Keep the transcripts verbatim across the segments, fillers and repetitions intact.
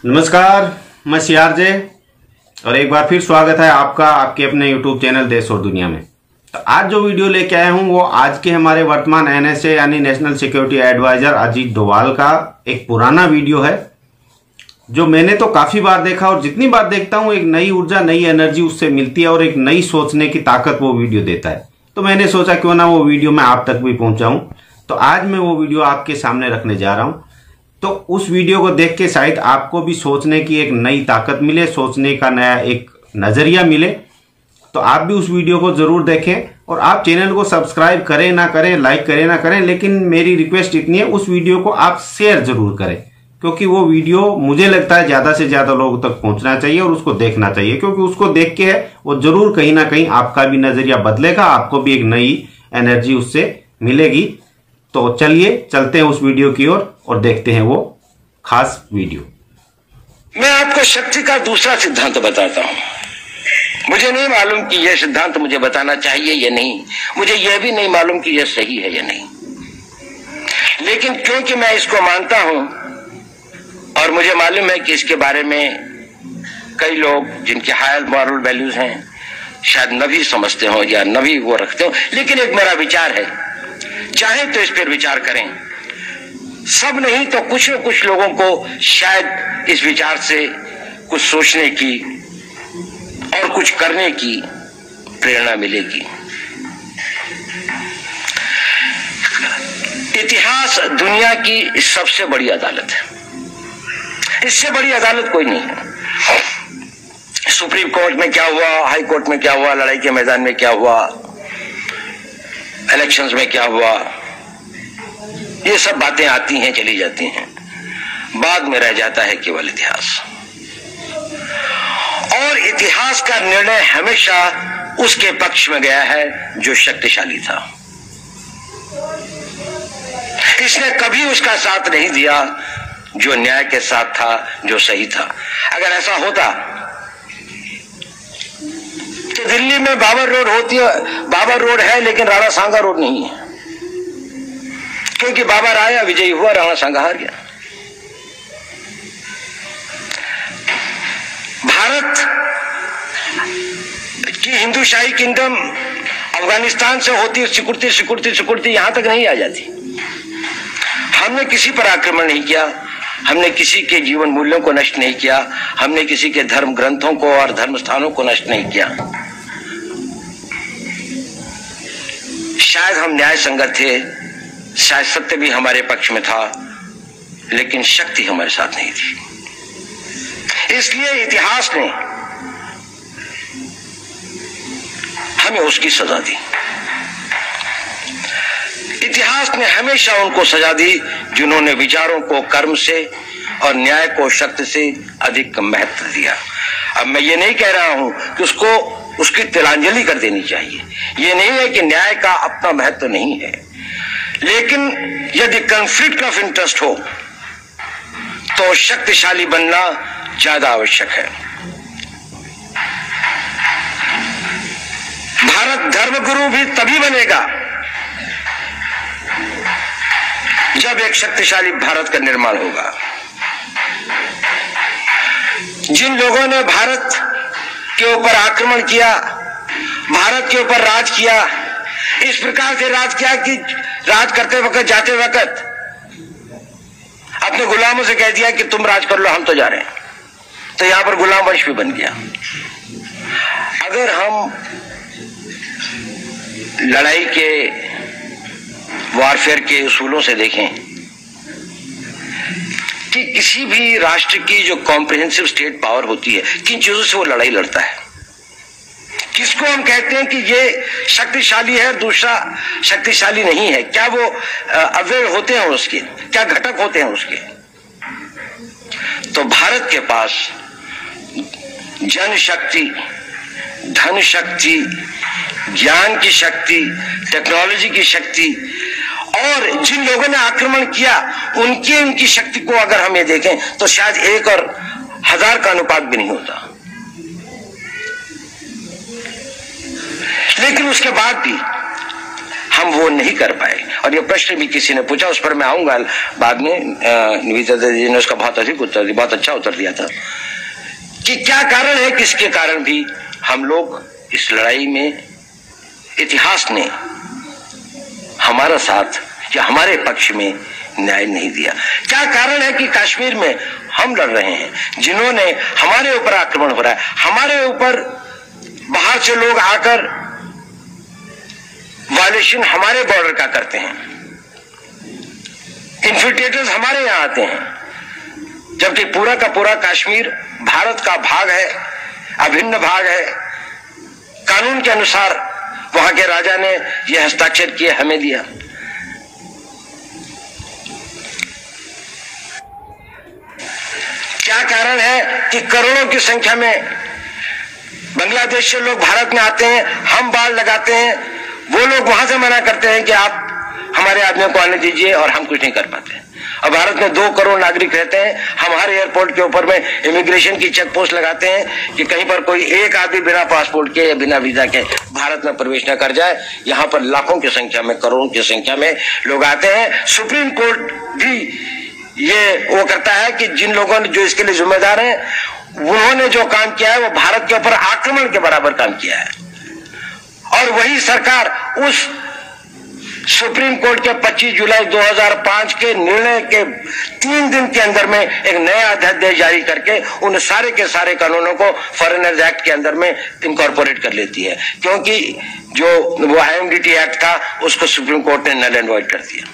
नमस्कार, मैं सीआरजे और एक बार फिर स्वागत है आपका आपके अपने यूट्यूब चैनल देश और दुनिया में। तो आज जो वीडियो लेके आया हूं वो आज के हमारे वर्तमान एनएसए यानी national security adviser Ajit Doval का एक पुराना वीडियो है जो मैंने तो काफी बार देखा और जितनी बार देखता हूं एक नई ऊर्जा, नई एनर्जी उससे मिलती है और एक नई सोचने की ताकत वो वीडियो देता है। तो मैंने सोचा क्यों ना वो वीडियो मैं आप तक भी पहुंचाऊं। तो आज मैं वो वीडियो आपके सामने रखने जा रहा हूं। तो उस वीडियो को देख के शायद आपको भी सोचने की एक नई ताकत मिले, सोचने का नया एक नजरिया मिले। तो आप भी उस वीडियो को जरूर देखें और आप चैनल को सब्सक्राइब करें ना करें, लाइक करें ना करें, लेकिन मेरी रिक्वेस्ट इतनी है उस वीडियो को आप शेयर जरूर करें, क्योंकि वो वीडियो मुझे लगता है ज्यादा से ज्यादा लोगों तक पहुंचना चाहिए और उसको देखना चाहिए, क्योंकि उसको देख के है वो जरूर कहीं ना कहीं आपका भी नजरिया बदलेगा, आपको भी एक नई एनर्जी उससे मिलेगी। तो चलिए चलते हैं उस वीडियो की ओर और, और देखते हैं वो खास वीडियो। मैं आपको शक्ति का दूसरा सिद्धांत बताता हूं। मुझे नहीं मालूम कि यह सिद्धांत मुझे बताना चाहिए या नहीं, मुझे यह भी नहीं मालूम कि यह सही है या नहीं, लेकिन क्योंकि मैं इसको मानता हूं और मुझे मालूम है कि इसके बारे में कई लोग जिनके हायर मॉरल वैल्यूज हैं शायद न भी समझते हो या न भी वो रखते हो, लेकिन एक मेरा विचार है, चाहे तो इस पर विचार करें। सब नहीं तो कुछ न कुछ लोगों को शायद इस विचार से कुछ सोचने की और कुछ करने की प्रेरणा मिलेगी। इतिहास दुनिया की सबसे बड़ी अदालत है, इससे बड़ी अदालत कोई नहीं है। सुप्रीम कोर्ट में क्या हुआ, हाई कोर्ट में क्या हुआ, लड़ाई के मैदान में क्या हुआ, इलेक्शंस में क्या हुआ, ये सब बातें आती हैं चली जाती हैं, बाद में रह जाता है केवल इतिहास। और इतिहास का निर्णय हमेशा उसके पक्ष में गया है जो शक्तिशाली था। इसने कभी उसका साथ नहीं दिया जो न्याय के साथ था, जो सही था। अगर ऐसा होता तो दिल्ली में बाबर रोड होती है, बाबर रोड है लेकिन राणा सांगा रोड नहीं है, क्योंकि बाबर आया, विजयी हुआ, राणा सांगा हार गया। भारत की हिंदूशाही किंगडम अफगानिस्तान से होती सिकुड़ती सिकुड़ती सिकुड़ती यहां तक नहीं आ जाती। हमने किसी पर आक्रमण नहीं किया, हमने किसी के जीवन मूल्यों को नष्ट नहीं किया, हमने किसी के धर्म ग्रंथों को और धर्म स्थानों को नष्ट नहीं किया। शायद हम न्याय संगत थे, शायद सत्य भी हमारे पक्ष में था, लेकिन शक्ति हमारे साथ नहीं थी। इसलिए इतिहास ने हमें उसकी सजा दी। इतिहास ने हमेशा उनको सजा दी जिन्होंने विचारों को कर्म से और न्याय को शक्ति से अधिक महत्व दिया। अब मैं ये नहीं कह रहा हूं कि उसको उसकी तिलांजलि कर देनी चाहिए, ये नहीं है कि न्याय का अपना महत्व नहीं है, लेकिन यदि कॉन्फ्लिक्ट ऑफ इंटरेस्ट हो तो शक्तिशाली बनना ज्यादा आवश्यक है। भारत धर्मगुरु भी तभी बनेगा जब एक शक्तिशाली भारत का निर्माण होगा। जिन लोगों ने भारत के ऊपर आक्रमण किया, भारत के ऊपर राज किया, इस प्रकार से राज किया कि राज करते वक्त, जाते वक्त अपने गुलामों से कह दिया कि तुम राज कर लो, हम तो जा रहे हैं। तो यहां पर गुलाम वंश भी बन गया। अगर हम लड़ाई के वॉरफेयर के उसूलों से देखें कि किसी भी राष्ट्र की जो कॉम्प्रिहेंसिव स्टेट पावर होती है, किन चीजों से वो लड़ाई लड़ता है, किसको हम कहते हैं कि ये शक्तिशाली है, दूसरा शक्तिशाली नहीं है, क्या वो अवयव होते हैं उसके, क्या घटक होते हैं उसके। तो भारत के पास जनशक्ति, धन शक्ति, ज्ञान की शक्ति, टेक्नोलॉजी की शक्ति और जिन लोगों ने आक्रमण किया उनकी उनकी शक्ति को अगर हम ये देखें तो शायद एक और हजार का अनुपात भी नहीं होता। लेकिन उसके बाद भी हम वो नहीं कर पाए। और ये प्रश्न भी किसी ने पूछा, उस पर मैं आऊंगा बाद में। निवेदिता जी ने उसका बहुत अधिक उत्तर दिया, बहुत अच्छा उत्तर दिया था कि क्या कारण है, किसके कारण भी हम लोग इस लड़ाई में इतिहास ने हमारा साथ या हमारे पक्ष में न्याय नहीं दिया। क्या कारण है कि कश्मीर में हम लड़ रहे हैं, जिन्होंने हमारे ऊपर आक्रमण हो रहा है, हमारे ऊपर बाहर से लोग आकर वायलेशन हमारे बॉर्डर का करते हैं, इन्फिल्ट्रेटर्स हमारे यहां आते हैं, जबकि पूरा का पूरा कश्मीर भारत का भाग है, अभिन्न भाग है। कानून के अनुसार वहां के राजा ने यह हस्ताक्षर किए, हमें दिया। क्या कारण है कि करोड़ों की संख्या में बांग्लादेश से लोग भारत में आते हैं, हम बाड़ लगाते हैं, वो लोग वहां से मना करते हैं कि आप हमारे आदमियों को आने दीजिए, और हम कुछ नहीं कर पाते। और भारत में दो करोड़ नागरिक रहते हैं, हम हर एयरपोर्ट के ऊपर में इमिग्रेशन की चेक पोस्ट लगाते हैं कि कहीं पर कोई एक आदमी बिना पासपोर्ट के या बिना वीजा के भारत में प्रवेश न कर जाए। यहाँ पर लाखों की संख्या में, करोड़ों की संख्या में लोग आते हैं। सुप्रीम कोर्ट भी ये वो करता है कि जिन लोगों ने, जो इसके लिए जिम्मेदार हैं, उन्होंने जो काम किया है वो भारत के ऊपर आक्रमण के बराबर काम किया है। और वही सरकार उस सुप्रीम कोर्ट के पच्चीस जुलाई दो हज़ार पाँच के निर्णय के तीन दिन के अंदर में एक नया अध्यादेश जारी करके उन सारे के सारे कानूनों को फॉरेनर्स एक्ट के अंदर में इनकॉर्पोरेट कर लेती है, क्योंकि जो वो I M D T act था उसको सुप्रीम कोर्ट ने नल एंड वॉइड कर दिया।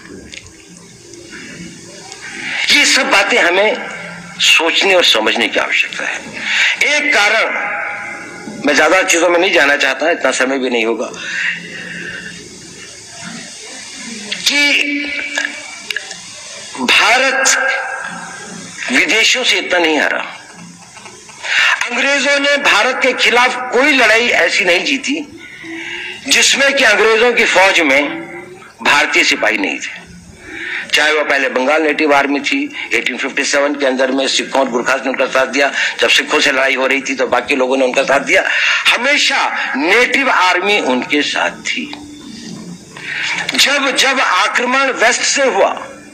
ये सब बातें हमें सोचने और समझने की आवश्यकता है। एक कारण, मैं ज्यादा चीजों में नहीं जाना चाहता, इतना समय भी नहीं होगा, कि भारत विदेशों से इतना नहीं हारा। अंग्रेजों ने भारत के खिलाफ कोई लड़ाई ऐसी नहीं जीती जिसमें कि अंग्रेजों की फौज में भारतीय सिपाही नहीं थे। चाहे वो पहले बंगाल नेटिव आर्मी थी, अठारह सौ सत्तावन के अंदर में सिखों और गुरखास ने उनका साथ दिया, जब सिखों से लड़ाई हो रही थी तो बाकी लोगों ने उनका साथ दिया। हमेशा नेटिव आर्मी उनके साथ थी। जब जब आक्रमण वेस्ट से हुआ,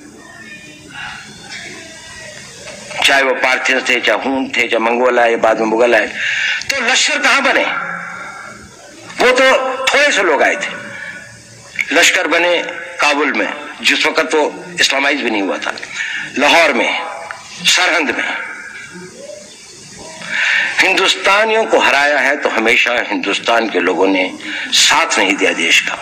चाहे वो पार्थियन थे, चाहे हून थे, चाहे मंगोल आए, बाद में मुगल आए, तो लश्कर कहां बने? वो तो थोड़े से लोग आए थे। लश्कर बने काबुल में, जिस वक्त तो इस्लामाइज भी नहीं हुआ था, लाहौर में, सरहंद में। हिंदुस्तानियों को हराया है तो हमेशा हिंदुस्तान के लोगों ने साथ नहीं दिया देश का।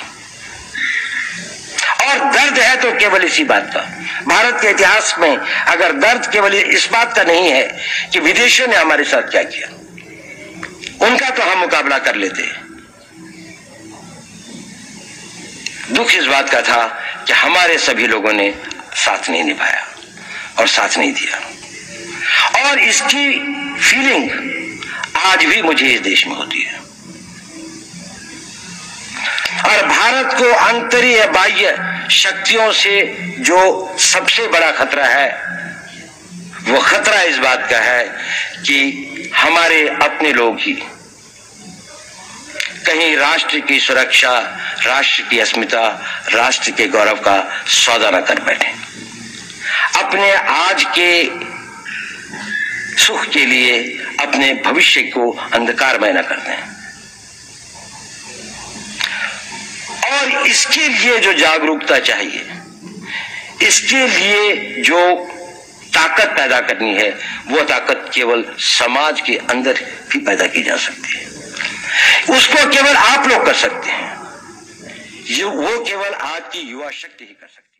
और दर्द है तो केवल इसी बात का। भारत के इतिहास में अगर दर्द केवल इस बात का नहीं है कि विदेशियों ने हमारे साथ क्या किया, उनका तो हम मुकाबला कर लेते। दुख इस बात का था कि हमारे सभी लोगों ने साथ नहीं निभाया और साथ नहीं दिया। और इसकी फीलिंग आज भी मुझे इस देश में होती है। और भारत को आंतरिक बाह्य शक्तियों से जो सबसे बड़ा खतरा है, वो खतरा इस बात का है कि हमारे अपने लोग ही कहीं राष्ट्र की सुरक्षा, राष्ट्र की अस्मिता, राष्ट्र के गौरव का सौदा न कर बैठे, अपने आज के सुख के लिए अपने भविष्य को अंधकारमय न कर दें। और इसके लिए जो जागरूकता चाहिए, इसके लिए जो ताकत पैदा करनी है, वो ताकत केवल समाज के अंदर ही पैदा की जा सकती है। उसको केवल आप लोग कर सकते हैं, वो केवल आज की युवा शक्ति ही कर सकती है।